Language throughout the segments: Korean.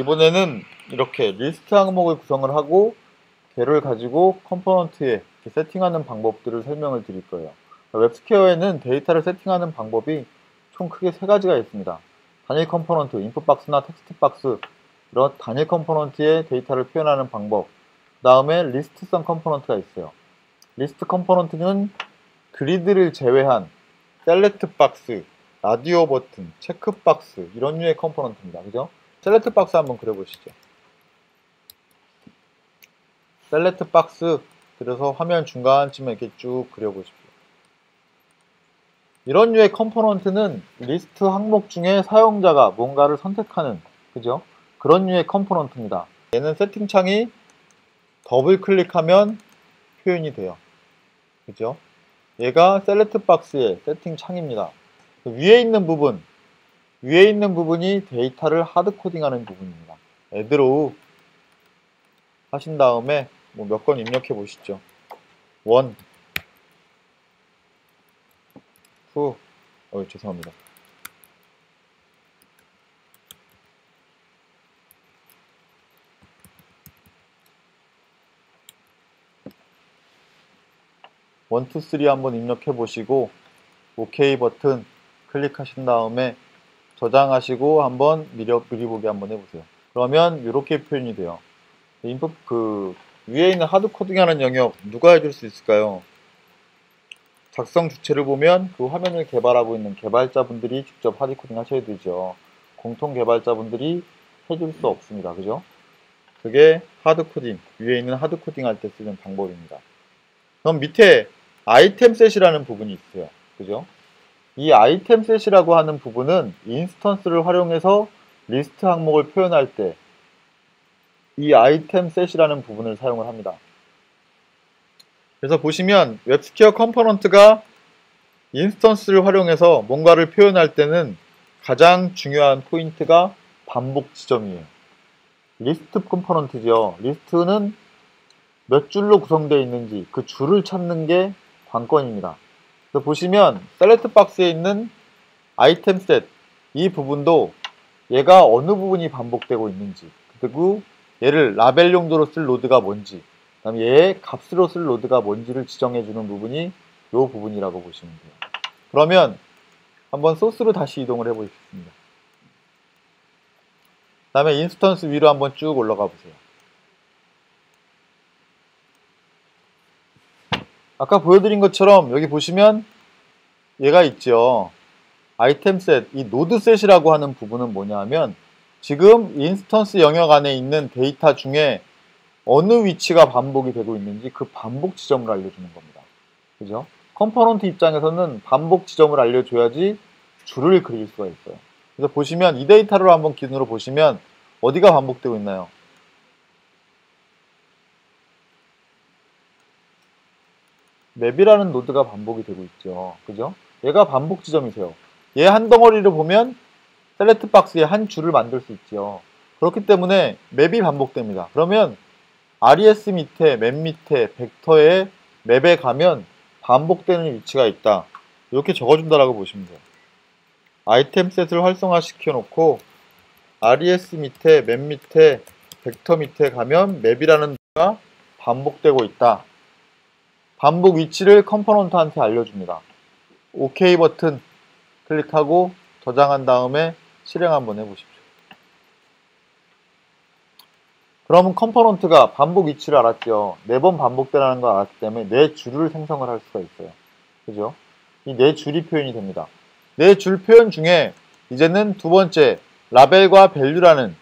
이번에는 이렇게 리스트 항목을 구성을 하고 걔를 가지고 컴포넌트에 세팅하는 방법들을 설명을 드릴 거예요. 웹스퀘어에는 데이터를 세팅하는 방법이 총 크게 세 가지가 있습니다. 단일 컴포넌트, 인풋 박스나 텍스트 박스, 이런 단일 컴포넌트에 데이터를 표현하는 방법. 그 다음에 리스트성 컴포넌트가 있어요. 리스트 컴포넌트는 그리드를 제외한 셀렉트 박스, 라디오 버튼, 체크 박스 이런 류의 컴포넌트입니다. 그죠? 셀렉트 박스 한번 그려보시죠. 셀렉트 박스 그려서 화면 중간쯤에 이렇게 쭉 그려보십시오. 이런 류의 컴포넌트는 리스트 항목 중에 사용자가 뭔가를 선택하는, 그죠? 그런 류의 컴포넌트입니다. 얘는 세팅창이 더블 클릭하면 표현이 돼요. 그죠? 얘가 셀렉트 박스의 세팅창입니다. 위에 있는 부분이 데이터를 하드코딩하는 부분입니다. 애드로우 하신 다음에 몇 건 입력해 보시죠. 1, 2, 죄송합니다. 원, 투, 쓰리 한번 입력해 보시고 OK 버튼 클릭하신 다음에 저장하시고 한번 미리 보기 한번 해보세요. 그러면 이렇게 표현이 돼요. 인풋 위에 있는 하드코딩하는 영역 누가 해줄 수 있을까요? 작성 주체를 보면 그 화면을 개발하고 있는 개발자분들이 직접 하드코딩 하셔야 되죠. 공통 개발자분들이 해줄 수 없습니다. 그죠? 그게 하드코딩, 위에 있는 하드코딩 할 때 쓰는 방법입니다. 그럼 밑에 아이템 셋이라는 부분이 있어요. 그죠? 이 아이템 셋이라고 하는 부분은 인스턴스를 활용해서 리스트 항목을 표현할 때 이 아이템 셋이라는 부분을 사용을 합니다. 그래서 보시면 웹스퀘어 컴포넌트가 인스턴스를 활용해서 뭔가를 표현할 때는 가장 중요한 포인트가 반복 지점이에요. 리스트 컴포넌트죠. 리스트는 몇 줄로 구성되어 있는지 그 줄을 찾는 게 관건입니다. 그래서 보시면 셀렉트 박스에 있는 아이템 셋, 이 부분도 얘가 어느 부분이 반복되고 있는지, 그리고 얘를 라벨 용도로 쓸 로드가 뭔지, 그 다음에 얘의 값으로 쓸 로드가 뭔지를 지정해주는 부분이 이 부분이라고 보시면 돼요. 그러면 한번 소스로 다시 이동을 해보겠습니다. 그 다음에 인스턴스 위로 한번 쭉 올라가 보세요. 아까 보여드린 것처럼 여기 보시면 얘가 있죠. 아이템 셋, 이 노드 셋이라고 하는 부분은 뭐냐 하면 지금 인스턴스 영역 안에 있는 데이터 중에 어느 위치가 반복이 되고 있는지 그 반복 지점을 알려주는 겁니다. 그죠? 컴포넌트 입장에서는 반복 지점을 알려줘야지 줄을 그릴 수가 있어요. 그래서 보시면 이 데이터를 한번 기준으로 보시면 어디가 반복되고 있나요? 맵이라는 노드가 반복이 되고 있죠. 그죠? 얘가 반복 지점이세요. 얘 한 덩어리를 보면 셀렉트 박스에 한 줄을 만들 수 있죠. 그렇기 때문에 맵이 반복됩니다. 그러면 RES 밑에, 맵 밑에, 벡터에 맵에 가면 반복되는 위치가 있다. 이렇게 적어준다라고 보시면 돼요. 아이템 셋을 활성화시켜 놓고 RES 밑에, 맵 밑에, 벡터 밑에 가면 맵이라는 노드가 반복되고 있다. 반복 위치를 컴포넌트한테 알려줍니다. OK 버튼 클릭하고 저장한 다음에 실행 한번 해보십시오. 그러면 컴포넌트가 반복 위치를 알았죠. 4번 반복되라는 걸 알았기 때문에 4줄을 생성을 할 수가 있어요. 그죠? 이 4줄이 표현이 됩니다. 4줄 표현 중에 이제는 두 번째 라벨과 밸류라는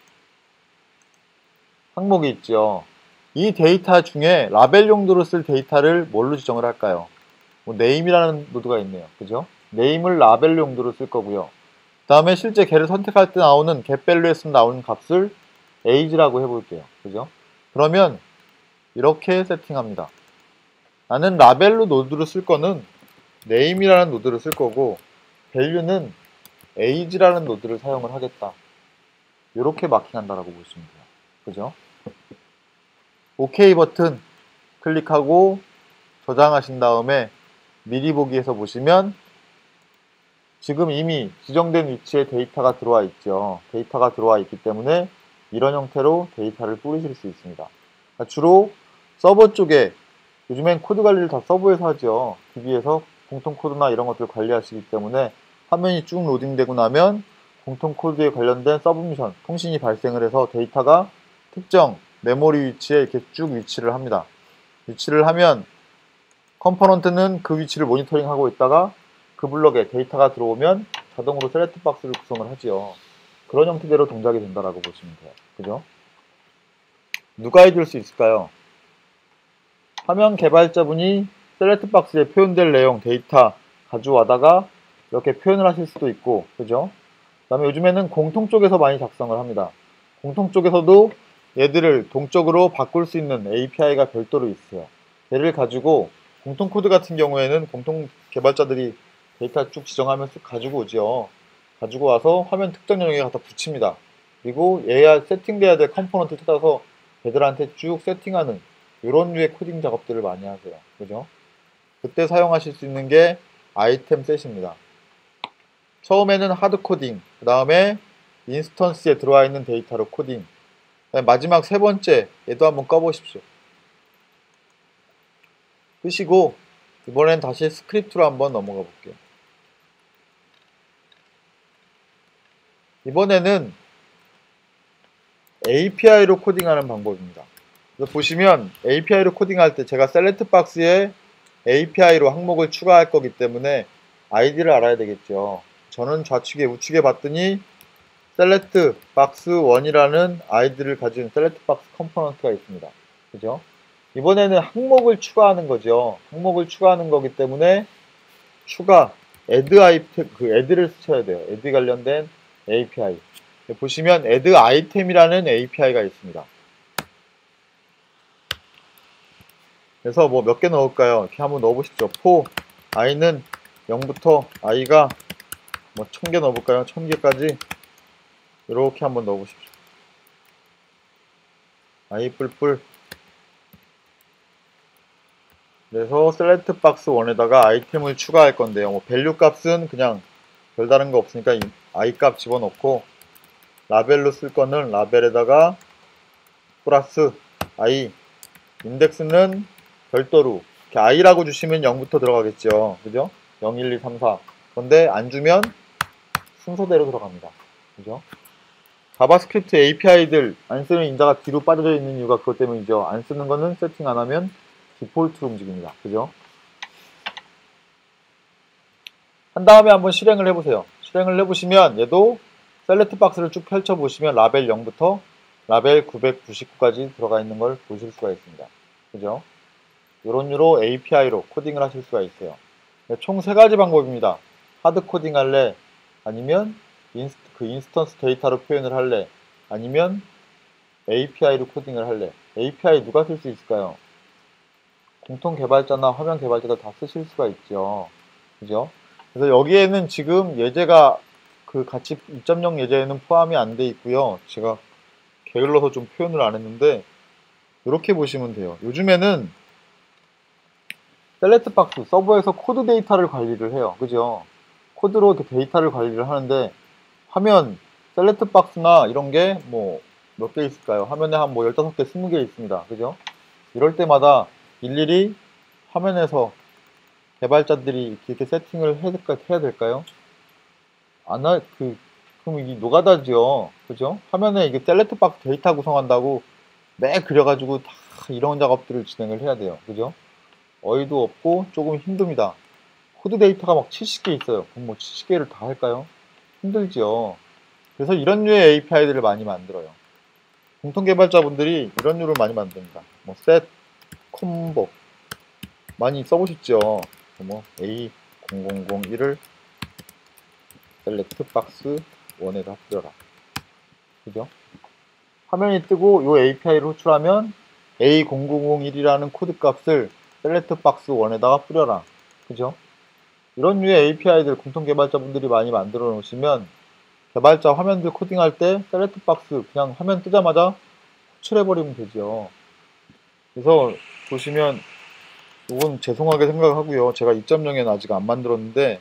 항목이 있죠. 이 데이터 중에 라벨 용도로 쓸 데이터를 뭘로 지정을 할까요? name이라는 노드가 있네요. 그죠? name을 라벨 용도로 쓸 거고요. 그 다음에 실제 걔를 선택할 때 나오는 getValue에서 나오는 값을 age라고 해볼게요. 그죠? 그러면 이렇게 세팅합니다. 나는 라벨로 노드를 쓸 거는 name이라는 노드를 쓸 거고 value는 age라는 노드를 사용을 하겠다. 이렇게 마킹한다라고 보시면 돼요. 그죠? OK 버튼 클릭하고 저장하신 다음에 미리 보기에서 보시면 지금 이미 지정된 위치에 데이터가 들어와 있죠. 데이터가 들어와 있기 때문에 이런 형태로 데이터를 뿌리실 수 있습니다. 주로 서버 쪽에 요즘엔 코드 관리를 다 서버에서 하죠. DB에서 공통 코드나 이런 것들을 관리하시기 때문에 화면이 쭉 로딩되고 나면 공통 코드에 관련된 서브미션, 통신이 발생을 해서 데이터가 특정 메모리 위치에 이렇게 쭉 위치를 합니다. 위치를 하면 컴포넌트는 그 위치를 모니터링하고 있다가 그 블럭에 데이터가 들어오면 자동으로 셀렉트 박스를 구성을 하지요. 그런 형태대로 동작이 된다라고 보시면 돼요. 그죠? 누가 해줄 수 있을까요? 화면 개발자분이 셀렉트 박스에 표현될 내용, 데이터 가져와다가 이렇게 표현을 하실 수도 있고, 그죠? 그 다음에 요즘에는 공통 쪽에서 많이 작성을 합니다. 공통 쪽에서도 얘들을 동적으로 바꿀 수 있는 API가 별도로 있어요. 얘를 가지고 공통 코드 같은 경우에는 공통 개발자들이 데이터 쭉 지정하면서 가지고 오죠. 가지고 와서 화면 특정 영역에 갖다 붙입니다. 그리고 얘야 세팅돼야 될 컴포넌트 찾아서 얘들한테 쭉 세팅하는 이런 류의 코딩 작업들을 많이 하세요. 그죠? 그때 사용하실 수 있는 게 아이템 셋입니다. 처음에는 하드 코딩, 그 다음에 인스턴스에 들어와 있는 데이터로 코딩, 마지막 세 번째 얘도 한번 꺼보십시오. 끄시고 이번엔 다시 스크립트로 한번 넘어가 볼게요. 이번에는 API로 코딩하는 방법입니다. 그래서 보시면 API로 코딩할 때 제가 셀렉트 박스에 API로 항목을 추가할 거기 때문에 아이디를 알아야 되겠죠. 저는 좌측에 우측에 봤더니 셀렉트 박스 1이라는 아이디를 가진 셀렉트 박스 컴포넌트가 있습니다. 그죠? 이번에는 항목을 추가하는 거죠. 항목을 추가하는 거기 때문에 추가 add 아이템 그 add를 쓰셔야 돼요. add 관련된 API. 보시면 add 아이템이라는 API가 있습니다. 그래서 뭐 몇 개 넣을까요? 이렇게 한번 넣어보십시오. for i는 0부터 i가 뭐 1000개 넣어볼까요? 1000개까지 이렇게 한번 넣어보십시오. i 뿔뿔. 그래서 셀렉트 박스 1에다가 아이템을 추가할 건데요. 뭐 밸류 값은 그냥 별다른 거 없으니까 이 i 값 집어넣고 라벨로 쓸 거는 라벨에다가 플러스 i, 인덱스는 별도로 이렇게 i라고 주시면 0부터 들어가겠죠. 그죠? 0, 1, 2, 3, 4. 그런데 안 주면 순서대로 들어갑니다. 그죠? 자바스크립트 API들 안 쓰는 인자가 뒤로 빠져져 있는 이유가 그것 때문이죠. 안 쓰는 거는 세팅 안 하면 디폴트로 움직입니다. 그죠? 한 다음에 한번 실행을 해보세요. 실행을 해보시면 얘도 셀렉트 박스를 쭉 펼쳐보시면 라벨 0부터 라벨 999까지 들어가 있는 걸 보실 수가 있습니다. 그죠? 이런 유로 API로 코딩을 하실 수가 있어요. 총 3가지 방법입니다. 하드 코딩 할래, 아니면 인스턴스 데이터로 표현을 할래, 아니면 API로 코딩을 할래. API 누가 쓸 수 있을까요? 공통 개발자나 화면 개발자도 다 쓰실 수가 있죠. 그죠? 그래서 여기에는 지금 예제가 그 같이 2.0 예제에는 포함이 안 돼 있고요. 제가 게을러서 좀 표현을 안 했는데 이렇게 보시면 돼요. 요즘에는 셀렉트 박스 서버에서 코드 데이터를 관리를 해요. 그죠? 코드로 이렇게 데이터를 관리를 하는데 화면 셀렉트 박스나 이런 게 뭐 몇 개 있을까요? 화면에 한 뭐 15개, 20개 있습니다. 그죠? 이럴 때마다 일일이 화면에서 개발자들이 이렇게 세팅을 해야 될까요? 그럼 이게 노가다죠. 그죠? 화면에 이게 셀렉트 박스 데이터 구성한다고 매 그려가지고 다 이런 작업들을 진행을 해야 돼요. 그죠? 어이도 없고 조금 힘듭니다. 코드 데이터가 막 70개 있어요. 그럼 뭐 70개를 다 할까요? 힘들죠. 그래서 이런 류의 API들을 많이 만들어요. 공통 개발자분들이 이런 류를 많이 만듭니다. 뭐 set, combo 많이 써보셨죠. 뭐 A0001을 셀렉트 박스 1에다 뿌려라. 그죠? 화면이 뜨고 이 API를 호출하면 A0001이라는 코드 값을 셀렉트 박스 1에다가 뿌려라. 그죠? 이런 류의 API들 공통 개발자분들이 많이 만들어 놓으시면 개발자 화면들 코딩할 때 셀렉트 박스 그냥 화면 뜨자마자 호출해버리면 되죠. 그래서 보시면 이건 죄송하게 생각하고요. 제가 2.0에는 아직 안 만들었는데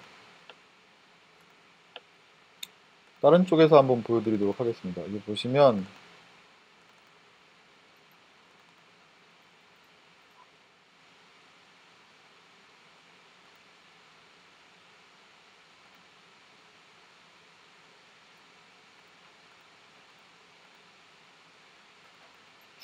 다른 쪽에서 한번 보여드리도록 하겠습니다. 여기 보시면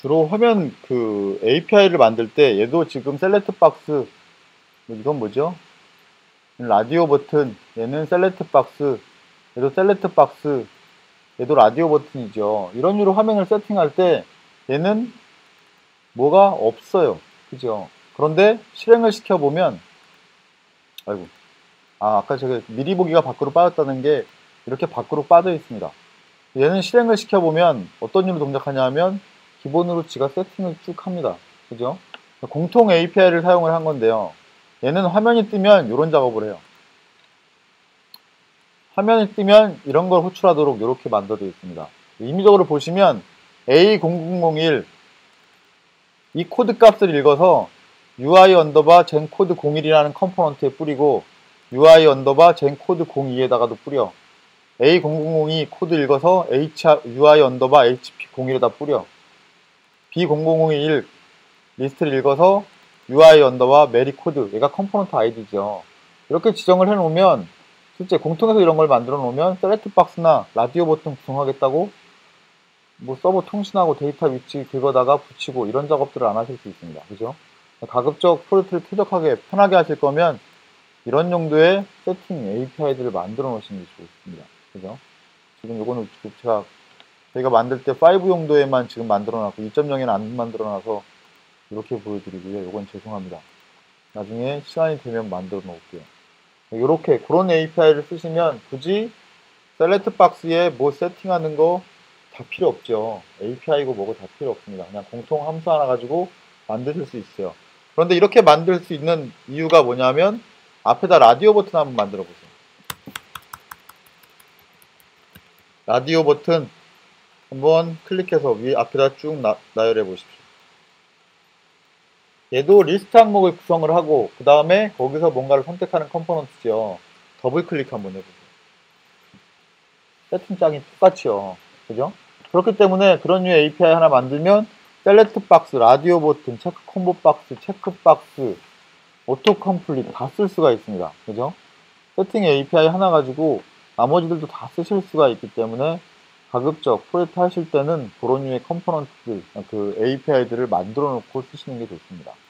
주로 화면 그 API를 만들 때 얘도 지금 셀렉트박스, 이건 뭐죠? 라디오 버튼, 얘는 셀렉트박스, 얘도 셀렉트박스, 얘도 라디오 버튼이죠. 이런 식으로 화면을 세팅할 때 얘는 뭐가 없어요. 그죠? 그런데 실행을 시켜보면, 아이고, 아까 제가 미리 보기가 밖으로 빠졌다는 게 이렇게 밖으로 빠져 있습니다. 얘는 실행을 시켜보면 어떤 일로 동작하냐 하면 기본으로 지가 세팅을 쭉 합니다. 그죠? 공통 API를 사용을 한 건데요. 얘는 화면이 뜨면 이런 작업을 해요. 화면이 뜨면 이런 걸 호출하도록 이렇게 만들어져 있습니다. 임의적으로 보시면 A0001 이 코드 값을 읽어서 UI 언더바 젠 코드 01이라는 컴포넌트에 뿌리고 UI 언더바 젠 코드 02에다가도 뿌려. A0002 코드 읽어서 UI 언더바 HP01에다 뿌려. B0001 리스트를 읽어서 UI 언더바 메리 코드, 얘가 컴포넌트 아이디죠. 이렇게 지정을 해놓으면 실제 공통에서 이런 걸 만들어 놓으면 셀렉트박스나 라디오 버튼 구성하겠다고 뭐 서버 통신하고 데이터 위치 긁어다가 붙이고 이런 작업들을 안 하실 수 있습니다. 그죠? 가급적 프로젝트를 쾌적하게 편하게 하실 거면 이런 용도의 세팅 API들을 만들어 놓으시는 게 좋습니다. 그죠? 지금 요거는 저희가 만들 때 5 용도에만 지금 만들어 놨고 2.0에는 안 만들어 놔서 이렇게 보여드리고요. 요건 죄송합니다. 나중에 시간이 되면 만들어 놓을게요. 이렇게 그런 API를 쓰시면 굳이 셀렉트 박스에 뭐 세팅하는 거 다 필요 없죠. API고 뭐고 다 필요 없습니다. 그냥 공통 함수 하나 가지고 만드실 수 있어요. 그런데 이렇게 만들 수 있는 이유가 뭐냐면 앞에다 라디오 버튼 한번 만들어 보세요. 라디오 버튼 한번 클릭해서 위에 앞에다 쭉 나열해 보십시오. 얘도 리스트 항목을 구성을 하고 그 다음에 거기서 뭔가를 선택하는 컴포넌트죠. 더블 클릭 한번 해보세요. 세팅장이 똑같이요. 그죠? 그렇기 때문에 그런 류의 API 하나 만들면 셀렉트 박스, 라디오 버튼, 체크 콤보 박스, 체크 박스, 오토 컴플릿 다 쓸 수가 있습니다. 그죠? 세팅 API 하나 가지고 나머지들도 다 쓰실 수가 있기 때문에 가급적 프로젝트 하실 때는 그런 류의 컴포넌트들, 그 API들을 만들어 놓고 쓰시는 게 좋습니다.